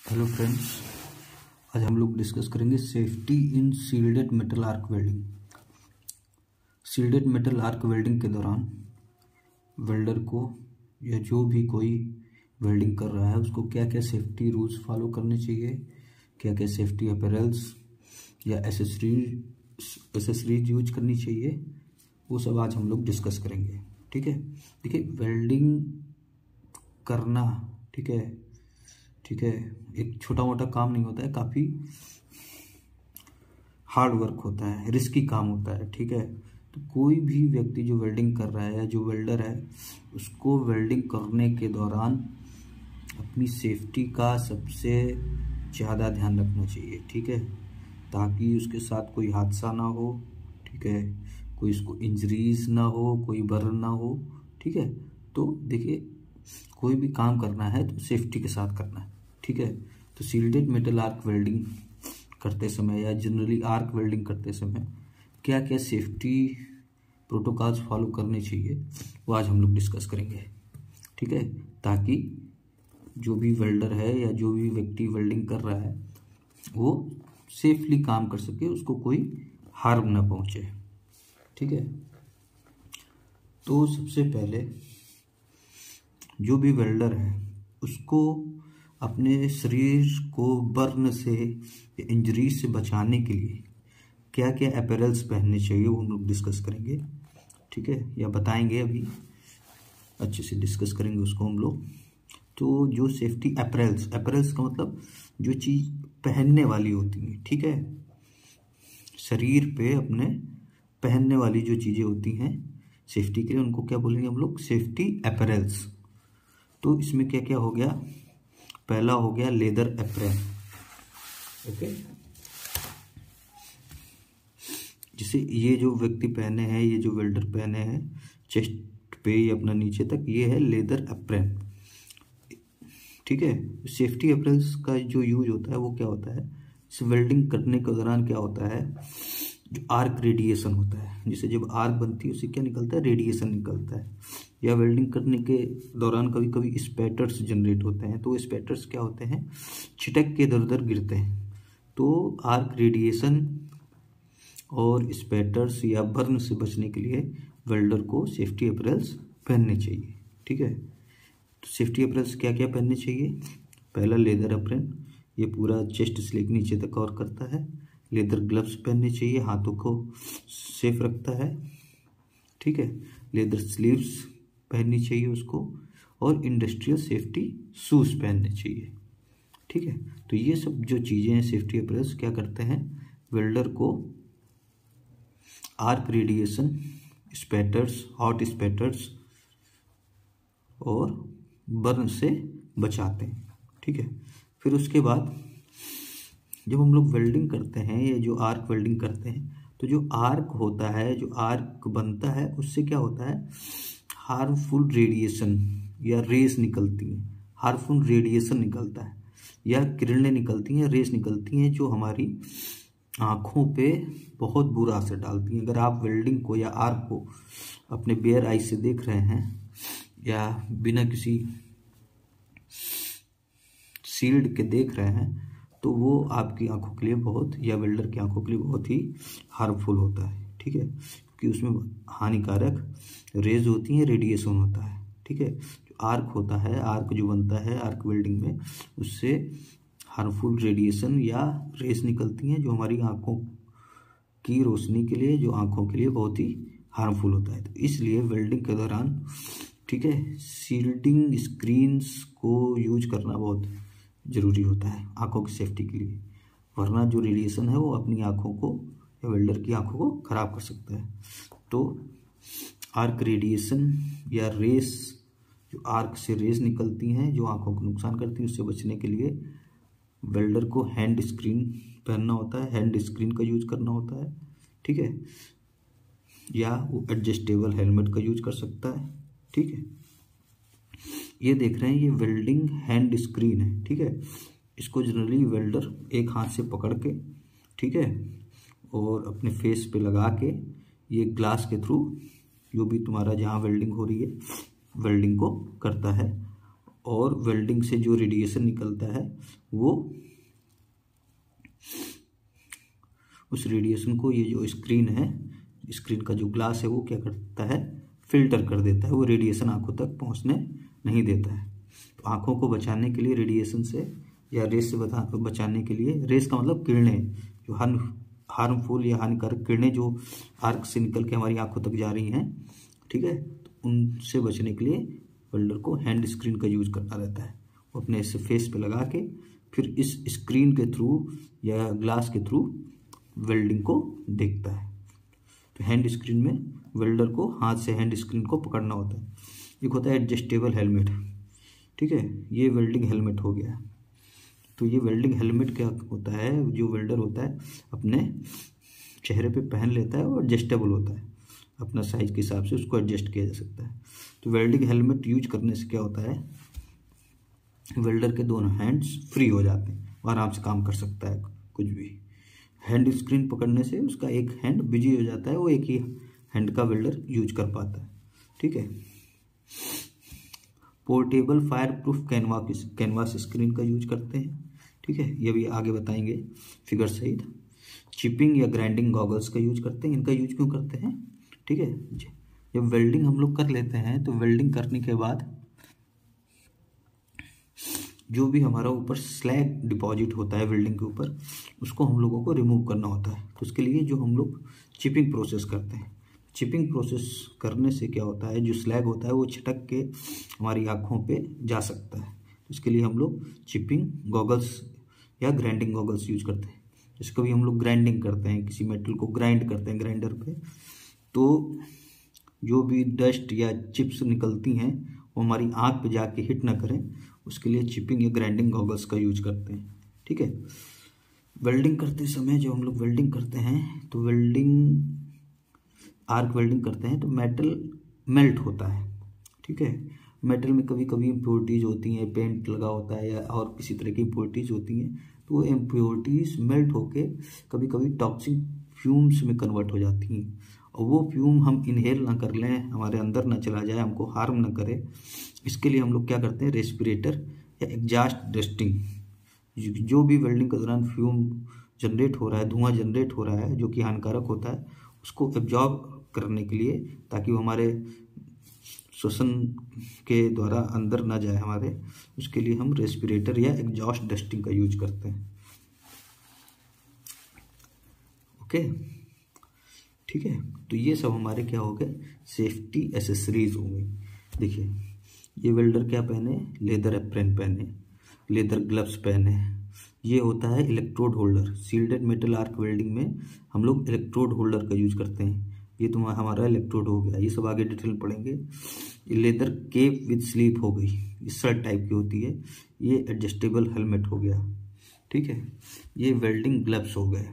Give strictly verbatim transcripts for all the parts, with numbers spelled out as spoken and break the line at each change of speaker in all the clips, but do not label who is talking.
Hello friends, आज हम लोग डिस्कस करेंगे safety in shielded metal arc welding. Shielded metal arc welding के दौरान वेल्डर को या जो भी कोई वेल्डिंग कर रहा है उसको क्या क्या सेफ्टी रूल्स फॉलो करने चाहिए, क्या क्या सेफ्टी अपैरल्स या एसेसरीज एसेसरीज यूज करनी चाहिए, वो सब आज हम लोग डिस्कस करेंगे। ठीक है, देखिए वेल्डिंग करना ठीक है ठीक है एक छोटा मोटा काम नहीं होता है, काफ़ी हार्ड वर्क होता है, रिस्की काम होता है। ठीक है, तो कोई भी व्यक्ति जो वेल्डिंग कर रहा है या जो वेल्डर है उसको वेल्डिंग करने के दौरान अपनी सेफ्टी का सबसे ज़्यादा ध्यान रखना चाहिए। ठीक है, ताकि उसके साथ कोई हादसा ना हो। ठीक है, कोई उसको इंजरीज ना हो, कोई बर्न ना हो। ठीक है, तो देखिए कोई भी काम करना है तो सेफ्टी के साथ करना है। ठीक है, तो सील्डेड मेटल आर्क वेल्डिंग करते समय या जनरली आर्क वेल्डिंग करते समय क्या क्या सेफ्टी प्रोटोकॉल्स फॉलो करने चाहिए वो आज हम लोग डिस्कस करेंगे। ठीक है, ताकि जो भी वेल्डर है या जो भी व्यक्ति वेल्डिंग कर रहा है वो सेफली काम कर सके, उसको कोई हार्म ना पहुंचे। ठीक है, तो सबसे पहले जो भी वेल्डर है उसको अपने शरीर को बर्न से या इंजरी से बचाने के लिए क्या क्या अपैरल्स पहनने चाहिए वो हम लोग डिस्कस करेंगे। ठीक है, या बताएंगे, अभी अच्छे से डिस्कस करेंगे उसको हम लोग। तो जो सेफ्टी अपैरल्स अपैरल्स का मतलब जो चीज़ पहनने वाली होती है। ठीक है, शरीर पे अपने पहनने वाली जो चीज़ें होती हैं सेफ्टी के लिए, उनको क्या बोलेंगे हम लोग? Safety apparels. तो इसमें क्या क्या हो गया? पहला हो गया लेदर एप्रन। ओके, जिसे ये जो व्यक्ति पहने हैं, ये जो वेल्डर पहने हैं चेस्ट पे या अपना नीचे तक, ये है लेदर एप्रन। ठीक है, सेफ्टी एप्रन्स का जो यूज होता है वो क्या होता है? इस वेल्डिंग करने के दौरान क्या होता है, जो आर्क रेडिएशन होता है, जिसे जब आर्क बनती है उससे क्या निकलता है? रेडिएशन निकलता है। या वेल्डिंग करने के दौरान कभी कभी स्पैटर्स जनरेट होते हैं, तो स्पैटर्स क्या होते हैं? छिटक के इधर उधर गिरते हैं। तो आर्क रेडिएशन और स्पैटर्स या बर्न से बचने के लिए वेल्डर को सेफ्टी अपैरल्स पहनने चाहिए। ठीक है, तो सेफ्टी अपैरल्स क्या क्या पहनने चाहिए? पहला लेदर एप्रन, ये पूरा चेस्ट से लेकर नीचे तक कवर करता है। लेदर ग्लव्स पहनने चाहिए, हाथों को सेफ रखता है। ठीक है, लेदर स्लीव्स पहननी चाहिए उसको, और इंडस्ट्रियल सेफ्टी शूज पहनने चाहिए। ठीक है, तो ये सब जो चीज़ें हैं सेफ्टी अपैरल्स क्या करते हैं? वेल्डर को arc radiation, spatters, hot spatters और बर्न से बचाते हैं। ठीक है, फिर उसके बाद जब हम लोग वेल्डिंग करते हैं या जो आर्क वेल्डिंग करते हैं, तो जो आर्क होता है, जो आर्क बनता है, उससे क्या होता है? हार्मफुल रेडिएशन या रेस निकलती हैं। हार्मफुल रेडिएशन निकलता है या किरणें निकलती हैं, रेस निकलती हैं, जो हमारी आँखों पे बहुत बुरा असर डालती हैं। अगर आप वेल्डिंग को या आर्क को अपने बेयर आई से देख रहे हैं या बिना किसी शील्ड के देख रहे हैं, तो वो आपकी आंखों के लिए बहुत, या वेल्डर की आंखों के लिए बहुत ही हार्मफुल होता है। ठीक है, क्योंकि उसमें हानिकारक रेज होती हैं, रेडिएशन होता है। ठीक है, जो आर्क होता है, आर्क जो बनता है आर्क वेल्डिंग में, उससे हार्मफुल रेडिएशन या रेस निकलती हैं, जो हमारी आंखों की रोशनी के लिए, जो आंखों के लिए बहुत ही हार्मफुल होता है। तो इसलिए वेल्डिंग के दौरान ठीक है शील्डिंग स्क्रीन्स को यूज करना बहुत ज़रूरी होता है आंखों की सेफ्टी के लिए, वरना जो रेडिएशन है वो अपनी आंखों को या वेल्डर की आंखों को ख़राब कर सकता है। तो आर्क रेडिएशन या रेस, जो आर्क से रेस निकलती हैं जो आंखों को नुकसान करती हैं, उससे बचने के लिए वेल्डर को हैंड स्क्रीन पहनना होता है, हैंड स्क्रीन का यूज करना होता है। ठीक है, या वो एडजस्टेबल हेलमेट का यूज कर सकता है। ठीक है, ये देख रहे हैं ये वेल्डिंग हैंड स्क्रीन है। ठीक है, इसको जनरली वेल्डर एक हाथ से पकड़ के, ठीक है, और अपने फेस पे लगा के ये ग्लास के थ्रू जो भी तुम्हारा जहाँ वेल्डिंग हो रही है वेल्डिंग को करता है। और वेल्डिंग से जो रेडिएशन निकलता है वो उस रेडिएशन को ये जो स्क्रीन है, स्क्रीन का जो ग्लास है वो क्या करता है, फिल्टर कर देता है, वो रेडिएशन आंखों तक पहुंचने नहीं देता है। तो आंखों को बचाने के लिए रेडिएशन से या रेस से बचाने के लिए, रेस का मतलब किरणें, जो हार्म हार्मफुल या हानिकारक किरणें जो आर्क से निकल के हमारी आंखों तक जा रही हैं, ठीक है, तो उनसे बचने के लिए वेल्डर को हैंड स्क्रीन का यूज करना रहता है। वो अपने इस फेस पे लगा के फिर इस स्क्रीन के थ्रू या ग्लास के थ्रू वेल्डिंग को देखता है। तो हैंड स्क्रीन में वेल्डर को हाथ से हैंड स्क्रीन को पकड़ना होता है। एक होता है एडजस्टेबल हेलमेट, ठीक है, ये वेल्डिंग हेलमेट हो गया। तो ये वेल्डिंग हेलमेट क्या होता है, जो वेल्डर होता है अपने चेहरे पे पहन लेता है और एडजस्टेबल होता है, अपना साइज के हिसाब से उसको एडजस्ट किया जा सकता है। तो वेल्डिंग हेलमेट यूज करने से क्या होता है, वेल्डर के दोनों हैंड्स फ्री हो जाते हैं, आराम से काम कर सकता है कुछ भी। हैंड स्क्रीन पकड़ने से उसका एक हैंड बिजी हो जाता है, वो एक ही हैंड का वेल्डर यूज कर पाता है, ठीक है। Portable fire proof canvas canvas screen का यूज करते हैं, ठीक है, ये भी आगे बताएंगे फिगर सहित। चिपिंग या ग्राइंडिंग गॉगल्स का यूज करते हैं। इनका यूज क्यों करते हैं, ठीक है, जब वेल्डिंग हम लोग कर लेते हैं तो वेल्डिंग करने के बाद जो भी हमारा ऊपर स्लैग डिपॉजिट होता है वेल्डिंग के ऊपर, उसको हम लोगों को रिमूव करना होता है। तो उसके लिए जो हम लोग चिपिंग प्रोसेस करते हैं, चिपिंग प्रोसेस करने से क्या होता है, जो स्लैग होता है वो छिटक के हमारी आँखों पे जा सकता है। तो इसके लिए हम लोग चिपिंग गॉगल्स या ग्राइंडिंग गॉगल्स यूज करते हैं। जैसे कभी हम लोग ग्राइंडिंग करते हैं, किसी मेटल को ग्राइंड करते हैं ग्राइंडर पे, तो जो भी डस्ट या चिप्स निकलती हैं वो हमारी आँख पे जाके हिट ना करें, उसके लिए चिपिंग या ग्राइंडिंग गॉगल्स का यूज करते हैं, ठीक है। वेल्डिंग करते समय जो हम लोग वेल्डिंग करते हैं, तो वेल्डिंग आर्क वेल्डिंग करते हैं तो मेटल मेल्ट होता है, ठीक है। मेटल में कभी कभी इम्प्योरिटीज होती हैं, पेंट लगा होता है या और किसी तरह की इम्प्योरिटीज होती हैं, तो वो इम्प्योरिटीज मेल्ट होके कभी कभी टॉक्सिक फ्यूम्स में कन्वर्ट हो जाती हैं, और वो फ्यूम हम इनहेल ना कर लें, हमारे अंदर ना चला जाए, हमको हार्म ना करे, इसके लिए हम लोग क्या करते हैं, रेस्पिरेटर या एग्जॉस्ट डस्टिंग, जो भी वेल्डिंग के दौरान फ्यूम जनरेट हो रहा है, धुआं जनरेट हो रहा है जो कि हानिकारक होता है, उसको एब्जॉर्ब करने के लिए, ताकि वो हमारे श्वसन के द्वारा अंदर ना जाए हमारे, उसके लिए हम रेस्पिरेटर या एग्जॉस्ट डस्टिंग का यूज करते हैं, ओके, ठीक है। तो ये सब हमारे क्या हो गए, सेफ्टी एसेसरीज हो गई। देखिए ये वेल्डर क्या पहने, लेदर एप्रन पहने, लेदर ग्लव्स पहने, ये होता है electrode holder. Shielded metal arc welding में हम लोग इलेक्ट्रोड होल्डर का यूज करते हैं, ये तो हमारा इलेक्ट्रोड हो गया, ये सब आगे डिटेल पढ़ेंगे। लेदर केप विद स्लीप हो गई, इस शर्ट टाइप की होती है, ये एडजस्टेबल हेलमेट हो गया, ठीक है। ये वेल्डिंग ग्लव्स हो गए,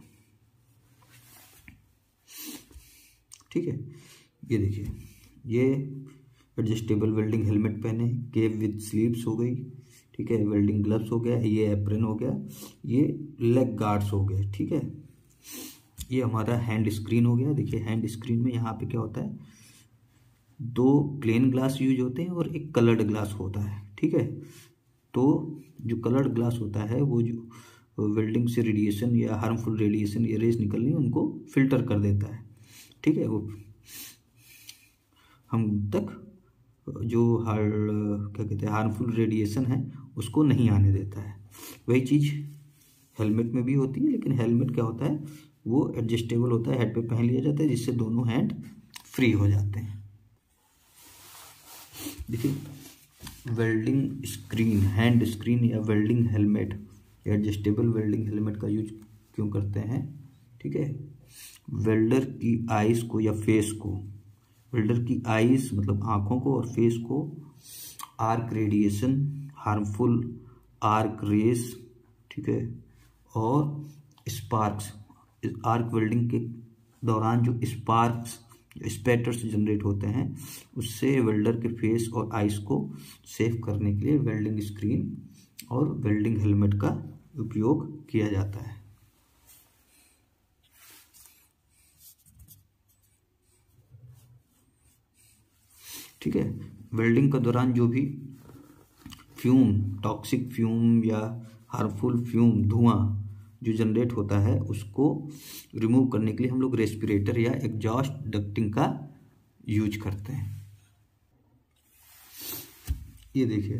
ठीक है। ये देखिए ये एडजस्टेबल वेल्डिंग हेलमेट पहने, केप विद स्लीव्स हो गई, ठीक है, वेल्डिंग ग्लव्स हो गया, ये एप्रन हो गया, ये लेग गार्ड्स हो गए, ठीक है। ये हमारा हैंड स्क्रीन हो गया। देखिए हैंड स्क्रीन में यहाँ पे क्या होता है, दो प्लेन ग्लास यूज होते हैं और एक कलर्ड ग्लास होता है, ठीक है। तो जो कलर्ड ग्लास होता है वो जो वेल्डिंग से रेडिएशन या हार्मफुल रेडिएशन या रेज निकलनी है उनको फिल्टर कर देता है, ठीक है। वो हम तक जो हार क्या कहते हैं हार्मफुल रेडिएशन है उसको नहीं आने देता है। वही चीज़ हेलमेट में भी होती है, लेकिन हेलमेट क्या होता है, वो एडजस्टेबल होता है, हेड पे पहन लिया जाता है, जिससे दोनों हैंड फ्री हो जाते हैं। देखिए वेल्डिंग स्क्रीन, हैंड स्क्रीन या welding helmet, adjustable welding helmet का यूज क्यों करते हैं, ठीक है। वेल्डर की आइज को या फेस को, वेल्डर की आइज मतलब आँखों को और फेस को arc radiation, harmful arc rays, ठीक है, और स्पार्क्स, आर्क वेल्डिंग के दौरान जो स्पार्क्स स्पैटर्स जनरेट होते हैं उससे वेल्डर के फेस और आइस को सेव करने के लिए वेल्डिंग स्क्रीन और वेल्डिंग हेलमेट का उपयोग किया जाता है। ठीक है, वेल्डिंग के दौरान जो भी फ्यूम, टॉक्सिक फ्यूम या हार्मफुल फ्यूम, धुआं जो जनरेट होता है उसको रिमूव करने के लिए हम लोग रेस्पिरेटर या एग्जॉस्ट डक्टिंग का यूज करते हैं। ये देखिए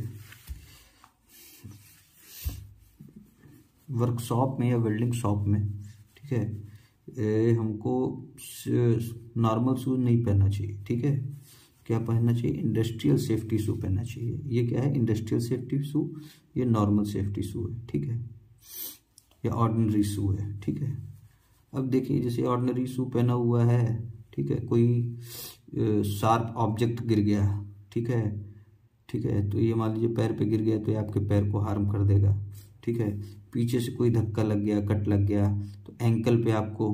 वर्कशॉप में या वेल्डिंग शॉप में, ठीक है, ए, हमको नॉर्मल शूज नहीं पहनना चाहिए, ठीक है। क्या पहनना चाहिए? इंडस्ट्रियल सेफ्टी शू पहनना चाहिए। ये क्या है? इंडस्ट्रियल सेफ्टी शू, ये नॉर्मल सेफ्टी शू है, ठीक है, या ऑर्डिनरी शू है, ठीक है। अब देखिए जैसे ऑर्डिनरी शू पहना हुआ है, ठीक है, कोई शार्प ऑब्जेक्ट गिर गया, ठीक है, ठीक है, तो ये मान लीजिए पैर पे गिर गया तो ये आपके पैर को हार्म कर देगा, ठीक है। पीछे से कोई धक्का लग गया, कट लग गया तो एंकल पे आपको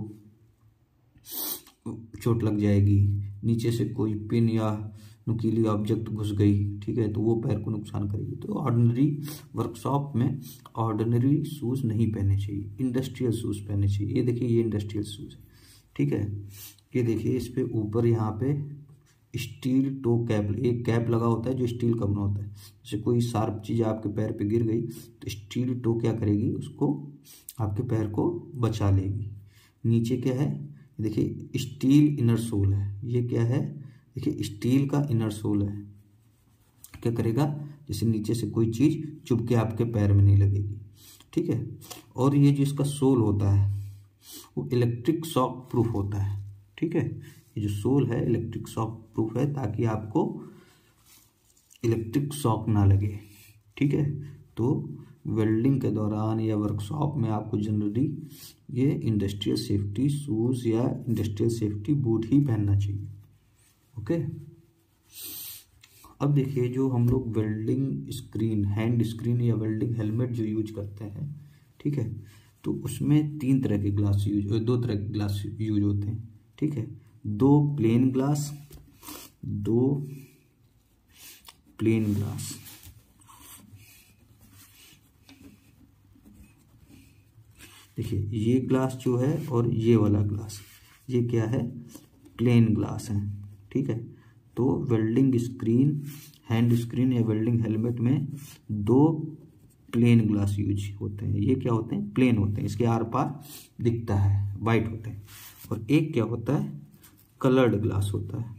चोट लग जाएगी। नीचे से कोई पिन या नुकीली ऑब्जेक्ट घुस गई, ठीक है, तो वो पैर को नुकसान करेगी। तो ऑर्डिनरी वर्कशॉप में ऑर्डिनरी शूज़ नहीं पहनने चाहिए, इंडस्ट्रियल शूज़ पहनने चाहिए। ये देखिए ये इंडस्ट्रियल शूज़ है, ठीक है। ये देखिए इस पे ऊपर यहाँ पे स्टील टो कैप, एक कैप लगा होता है जो स्टील का बना होता है। जैसे कोई शार्प चीज़ आपके पैर पे गिर गई तो स्टील टो क्या करेगी? उसको आपके पैर को बचा लेगी। नीचे क्या है? देखिए स्टील इनर सोल है। ये क्या है? देखिए स्टील का इनर सोल है। क्या करेगा? जैसे नीचे से कोई चीज़ चुभ के आपके पैर में नहीं लगेगी, ठीक है। और ये जो इसका सोल होता है वो इलेक्ट्रिक शॉक प्रूफ होता है, ठीक है। ये जो सोल है इलेक्ट्रिक शॉक प्रूफ है ताकि आपको इलेक्ट्रिक शॉक ना लगे, ठीक है। तो वेल्डिंग के दौरान या वर्कशॉप में आपको जनरली ये इंडस्ट्रियल सेफ्टी शूज़ या इंडस्ट्रियल सेफ्टी बूट ही पहनना चाहिए, ओके। अब देखिए जो हम लोग वेल्डिंग स्क्रीन, हैंड स्क्रीन या वेल्डिंग हेलमेट जो यूज करते हैं, ठीक है, तो उसमें तीन तरह के ग्लास यूज, दो तरह के ग्लास यूज होते हैं, ठीक है। दो प्लेन ग्लास, दो प्लेन ग्लास। देखिए ये ग्लास जो है और ये वाला ग्लास, ये क्या है? प्लेन ग्लास है, ठीक है। तो वेल्डिंग स्क्रीन, हैंड स्क्रीन या वेल्डिंग हेलमेट में दो प्लेन ग्लास यूज होते हैं। ये क्या होते हैं? प्लेन होते हैं, इसके आर पार दिखता है, वाइट होते हैं। और एक क्या होता है? कलर्ड ग्लास होता है,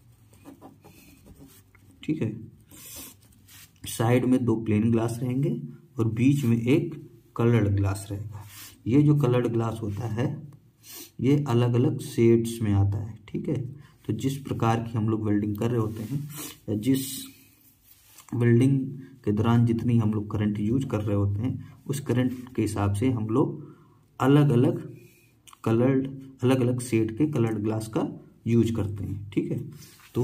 ठीक है। साइड में दो प्लेन ग्लास रहेंगे और बीच में एक कलर्ड ग्लास रहेगा। ये जो कलर्ड ग्लास होता है ये अलग अलग शेड्स में आता है, ठीक है। तो जिस प्रकार की हम लोग वेल्डिंग कर रहे होते हैं या जिस वेल्डिंग के दौरान जितनी हम लोग करंट यूज कर रहे होते हैं उस करंट के हिसाब से हम लोग अलग अलग कलर्ड, अलग अलग शेड के कलर्ड ग्लास का यूज करते हैं, ठीक है। तो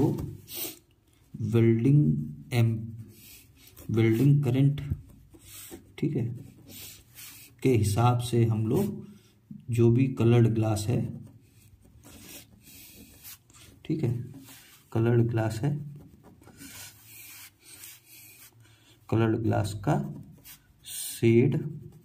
वेल्डिंग एम वेल्डिंग करंट, ठीक है, के हिसाब से हम लोग जो भी कलर्ड ग्लास है, ठीक है, कलर्ड ग्लास है, कलर्ड ग्लास का शेड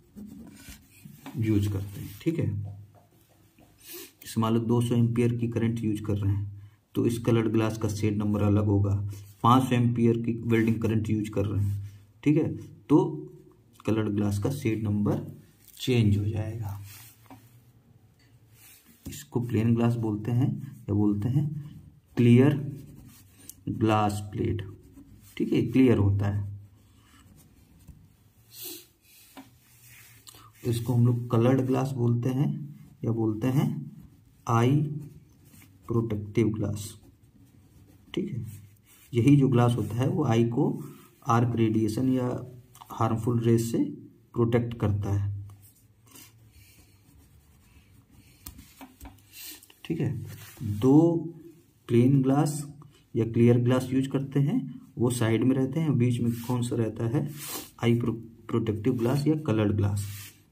यूज करते हैं, ठीक है। जैसे मान लो दो सौ एम्पियर की करंट यूज कर रहे हैं तो इस कलर्ड ग्लास का शेड नंबर अलग होगा। पाँच सौ एम्पियर की वेल्डिंग करंट यूज कर रहे हैं, ठीक है, तो कलर्ड ग्लास का शेड नंबर चेंज हो जाएगा। इसको प्लेन ग्लास बोलते हैं या बोलते हैं क्लियर ग्लास प्लेट, ठीक है, क्लियर होता है। इसको हम लोग कलर्ड ग्लास बोलते हैं या बोलते हैं आई प्रोटेक्टिव ग्लास, ठीक है। यही जो ग्लास होता है वो आई को आर्क रेडिएशन या हार्मफुल रेज से प्रोटेक्ट करता है, ठीक है। दो प्लेन ग्लास या क्लियर ग्लास यूज करते हैं, वो साइड में रहते हैं, बीच में कौन सा रहता है? आई प्रो, प्रोटेक्टिव ग्लास या कलर्ड ग्लास।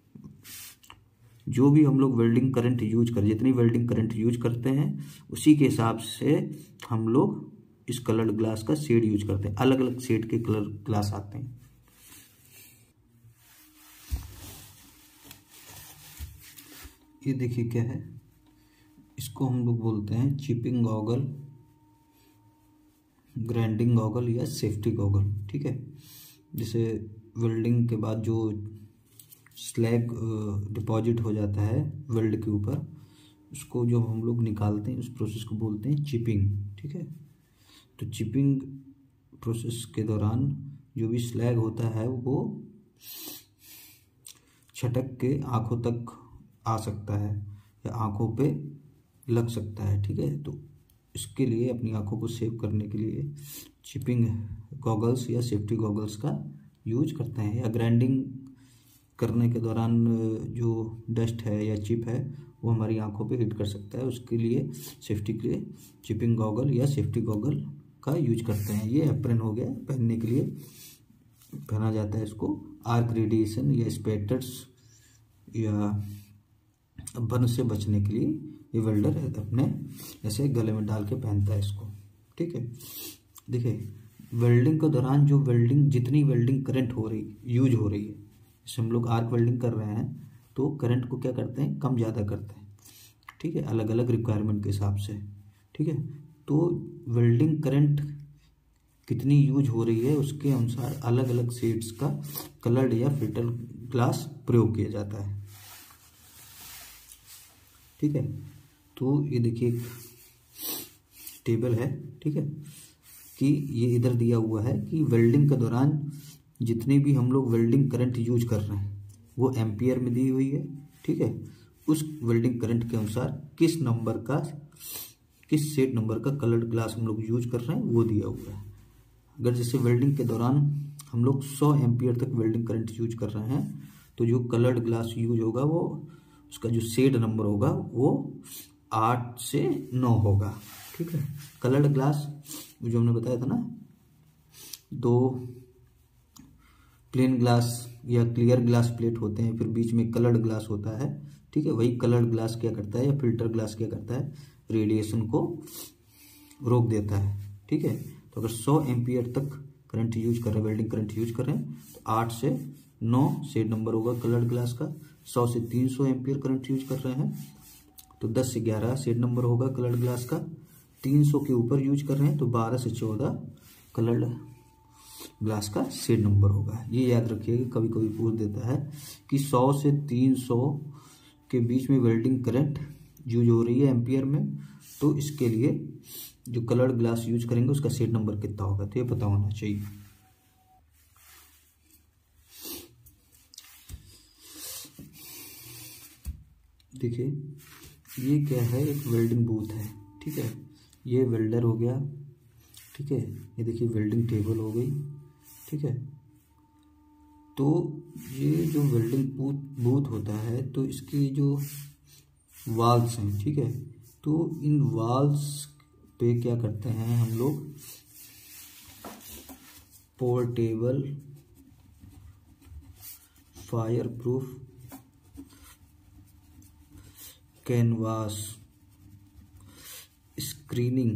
जो भी हम लोग वेल्डिंग करंट यूज कर, जितनी वेल्डिंग करंट यूज करते हैं उसी के हिसाब से हम लोग इस कलर्ड ग्लास का शेड यूज करते हैं। अलग अलग शेड के कलर ग्लास आते हैं। ये देखिए क्या है, इसको हम लोग बोलते हैं चिपिंग गॉगल, ग्राइंडिंग गॉगल या सेफ्टी गॉगल, ठीक है। जैसे वेल्डिंग के बाद जो स्लैग डिपॉजिट हो जाता है वेल्ड के ऊपर, उसको जो हम लोग निकालते हैं उस प्रोसेस को बोलते हैं चिपिंग। ठीक है, तो चिपिंग प्रोसेस के दौरान जो भी स्लैग होता है वो छटक के आँखों तक आ सकता है या आँखों पे लग सकता है। ठीक है, तो इसके लिए अपनी आँखों को सेव करने के लिए चिपिंग गॉगल्स या सेफ्टी गॉगल्स का यूज करते हैं। या ग्राइंडिंग करने के दौरान जो डस्ट है या चिप है वो हमारी आंखों पे हिट कर सकता है, उसके लिए सेफ्टी के लिए चिपिंग गॉगल या सेफ्टी गॉगल का यूज करते हैं। ये एप्रन हो गया, पहनने के लिए पहना जाता है इसको। आर्क रेडिएशन या स्पैटर्स या बर्न से बचने के लिए ये वेल्डर अपने ऐसे गले में डाल के पहनता है इसको। ठीक है, देखिए वेल्डिंग के दौरान जो वेल्डिंग जितनी वेल्डिंग करंट हो रही यूज हो रही है, जैसे हम लोग आर्क वेल्डिंग कर रहे हैं तो करंट को क्या करते हैं, कम ज़्यादा करते हैं। ठीक है, अलग अलग रिक्वायरमेंट के हिसाब से। ठीक है, तो वेल्डिंग करंट कितनी यूज हो रही है उसके अनुसार अलग अलग शेड्स का कलर्ड या फिल्टर ग्लास प्रयोग किया जाता है। ठीक है, तो ये देखिए एक टेबल है। ठीक है, कि ये इधर दिया हुआ है कि वेल्डिंग के दौरान जितने भी हम लोग वेल्डिंग करंट यूज कर रहे हैं वो एम्पियर में दी हुई है। ठीक है, उस वेल्डिंग करंट के अनुसार किस नंबर का किस सेट नंबर का कलर्ड ग्लास हम लोग यूज कर रहे हैं वो दिया हुआ है। अगर जैसे वेल्डिंग के दौरान हम लोग सौ एम्पियर तक वेल्डिंग करंट यूज कर रहे हैं तो जो कलर्ड ग्लास यूज होगा वो उसका जो सेट नंबर होगा वो आठ से नौ होगा। ठीक है, कलर्ड ग्लास जो हमने बताया था ना, दो प्लेन ग्लास या क्लियर ग्लास प्लेट होते हैं, फिर बीच में कलर्ड ग्लास होता है। ठीक है, वही कलर्ड ग्लास क्या करता है या फिल्टर ग्लास क्या करता है, रेडिएशन को रोक देता है। ठीक है, तो अगर सौ एम्पियर तक करंट यूज कर रहे हैं, वेल्डिंग करंट यूज कर रहे हैं तो आठ से नौ सेट नंबर होगा कलर्ड ग्लास का। सौ से तीन सौ एम्पियर करंट यूज कर रहे हैं तो दस से ग्यारह सेट नंबर होगा कलर्ड ग्लास का। तीन सौ के ऊपर यूज कर रहे हैं तो बारह से चौदह कलर्ड ग्लास का सेट नंबर होगा। ये याद रखिएगा, कभी कभी पूछ देता है कि सौ से तीन सौ के बीच में वेल्डिंग करंट यूज हो रही है एम्पियर में, तो इसके लिए जो कलर्ड ग्लास यूज करेंगे उसका सेट नंबर कितना होगा, तो ये पता होना चाहिए। देखिए ये क्या है, एक वेल्डिंग बूथ है। ठीक है, ये वेल्डर हो गया। ठीक है, ये देखिए वेल्डिंग टेबल हो गई। ठीक है, तो ये जो वेल्डिंग बूथ बूथ होता है तो इसकी जो वाल्स हैं, ठीक है, तो इन वाल्स पे क्या करते हैं हम लोग, portable fire proof canvas screening.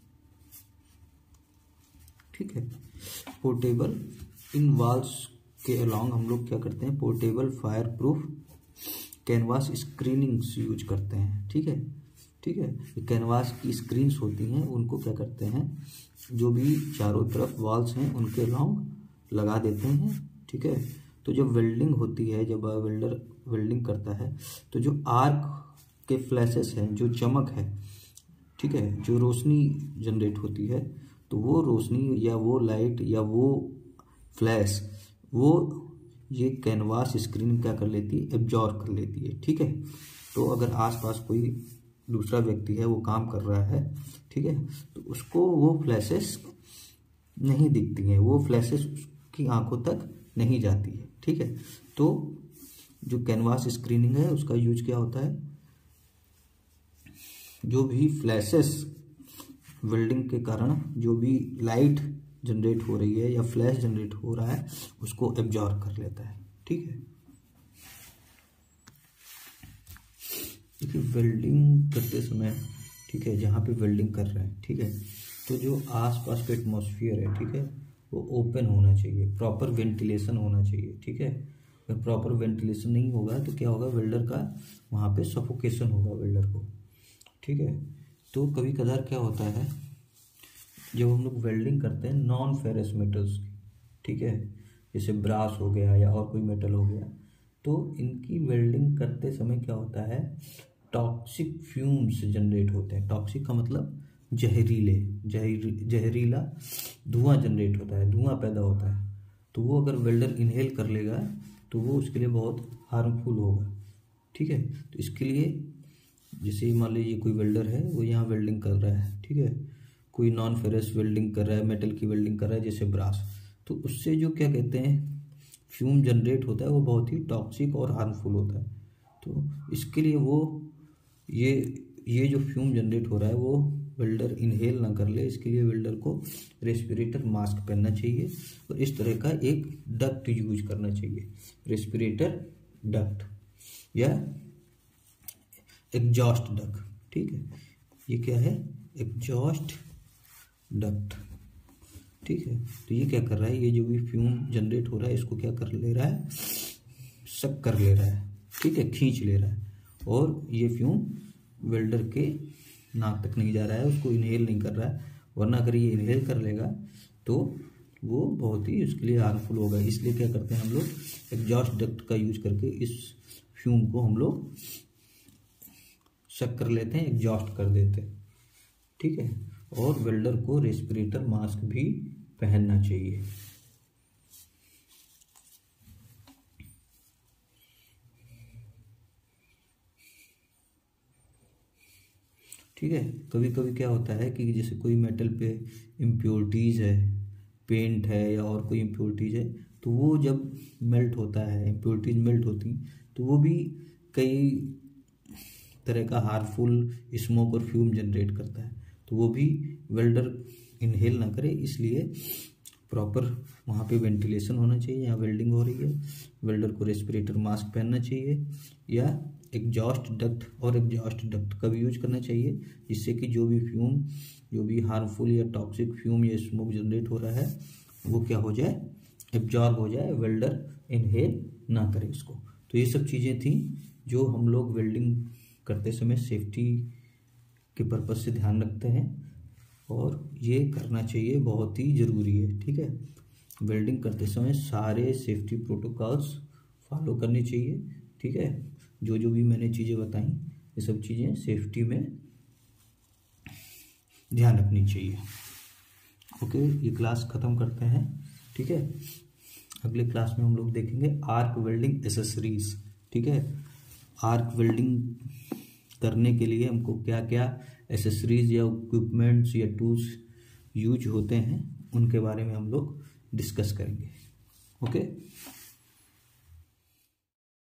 ठीक है, पोर्टेबल इन वॉल्स के अलोंग हम लोग क्या करते हैं, portable fire proof canvas screening use करते हैं। ठीक है, ठीक है, ये कैनवास की स्क्रीन्स होती हैं, उनको क्या करते हैं, जो भी चारों तरफ वॉल्स हैं उनके अलोंग लगा देते हैं। ठीक है, तो जब वेल्डिंग होती है, जब वेल्डर वेल्डिंग करता है तो जो आर्क के फ्लैशेस हैं, जो चमक है, ठीक है, जो रोशनी जनरेट होती है, तो वो रोशनी या वो लाइट या वो फ्लैश वो ये कैनवास स्क्रीन क्या कर लेती है, एब्जॉर्ब कर लेती है। ठीक है, तो अगर आसपास कोई दूसरा व्यक्ति है वो काम कर रहा है, ठीक है, तो उसको वो फ्लैशेस नहीं दिखती हैं, वो फ्लैशेस उसकी आंखों तक नहीं जाती है। ठीक है, तो जो कैनवास स्क्रीनिंग है उसका यूज क्या होता है, जो भी फ्लैशेस वेल्डिंग के कारण जो भी लाइट जनरेट हो रही है या फ्लैश जनरेट हो रहा है उसको एब्जॉर्ब कर लेता है। ठीक है, देखिए वेल्डिंग करते समय, ठीक है, जहाँ पे वेल्डिंग कर रहे हैं, ठीक है, तो जो आसपास का एटमॉस्फेयर है, ठीक है, वो ओपन होना चाहिए, प्रॉपर वेंटिलेशन होना चाहिए। ठीक है, अगर प्रॉपर वेंटिलेशन नहीं होगा तो क्या होगा, वेल्डर का वहाँ पे सफोकेशन होगा वेल्डर को। ठीक है, तो कभी कभार क्या होता है, जब हम लोग वेल्डिंग करते हैं नॉन फेरस मेटल्स की, ठीक है, जैसे ब्रास हो गया या और कोई मेटल हो गया, तो इनकी वेल्डिंग करते समय क्या होता है, टॉक्सिक फ्यूम्स जनरेट होते हैं। टॉक्सिक का मतलब जहरीले जहरी जहरीला धुआं जनरेट होता है, धुआं पैदा होता है। तो वो अगर वेल्डर इनहेल कर लेगा तो वो उसके लिए बहुत हार्मफुल होगा, ठीक है। तो इसके लिए जैसे मान लीजिए कोई वेल्डर है, वो यहाँ वेल्डिंग कर रहा है, ठीक है, कोई नॉन फेरस वेल्डिंग कर रहा है, मेटल की वेल्डिंग कर रहा है जैसे ब्रास, तो उससे जो क्या कहते हैं फ्यूम जनरेट होता है वो बहुत ही टॉक्सिक और हार्मफुल होता है। तो इसके लिए वो ये ये जो फ्यूम जनरेट हो रहा है वो वेल्डर इनहेल ना कर ले, इसके लिए वेल्डर को रेस्पिरेटर मास्क पहनना चाहिए और इस तरह का एक डक्ट यूज करना चाहिए, रेस्पिरेटर डक्ट या एग्जॉस्ट डक्ट, ठीक है। ये क्या है, एग्जॉस्ट डक्ट, ठीक है। तो ये क्या कर रहा है, ये जो भी फ्यूम जनरेट हो रहा है इसको क्या कर ले रहा है, सक कर ले रहा है, ठीक है, खींच ले रहा है, और ये फ्यूम वेल्डर के नाक तक नहीं जा रहा है, उसको इनहेल नहीं कर रहा है, वरना अगर ये इनहेल कर लेगा तो वो बहुत ही उसके लिए हार्मफुल होगा। इसलिए क्या करते हैं हम लोग, एग्जॉस्ट डक्ट का यूज करके इस फ्यूम को हम लोग शक कर लेते हैं, एग्जॉस्ट कर देते हैं, ठीक है। और वेल्डर को रेस्पिरेटर मास्क भी पहनना चाहिए। ठीक है। कभी कभी क्या होता है कि जैसे कोई मेटल पे इम्प्योरिटीज़ है, पेंट है या और कोई इम्प्योरिटीज़ है, तो वो जब मेल्ट होता है, इम्प्योरिटीज मेल्ट होती, तो वो भी कई तरह का हार्मफुल स्मोक और फ्यूम जनरेट करता है। तो वो भी वेल्डर इनहेल ना करे, इसलिए प्रॉपर वहाँ पे वेंटिलेशन होना चाहिए। यहाँ वेल्डिंग हो रही है, वेल्डर को रेस्पिरेटर मास्क पहनना चाहिए या एग्जॉस्ट डक्ट और एग्जॉस्ट डक्ट का भी यूज करना चाहिए, जिससे कि जो भी फ्यूम, जो भी हार्मफुल या टॉक्सिक फ्यूम या स्मोक जनरेट हो रहा है वो क्या हो जाए, एब्जॉर्ब हो जाए, वेल्डर इनहेल ना करे इसको। तो ये सब चीज़ें थी जो हम लोग वेल्डिंग करते समय सेफ्टी के पर्पज से ध्यान रखते हैं और ये करना चाहिए, बहुत ही ज़रूरी है, ठीक है। वेल्डिंग करते समय सारे सेफ्टी प्रोटोकॉल्स फॉलो करने चाहिए, ठीक है। जो जो भी मैंने चीज़ें बताई ये सब चीज़ें सेफ्टी में ध्यान रखनी चाहिए। ओके, ये क्लास ख़त्म करते हैं, ठीक है। अगले क्लास में हम लोग देखेंगे आर्क वेल्डिंग एसेसरीज, ठीक है। आर्क वेल्डिंग करने के लिए हमको क्या क्या एसेसरीज या इक्विपमेंट्स या टूल्स यूज होते हैं उनके बारे में हम लोग डिस्कस करेंगे। ओके।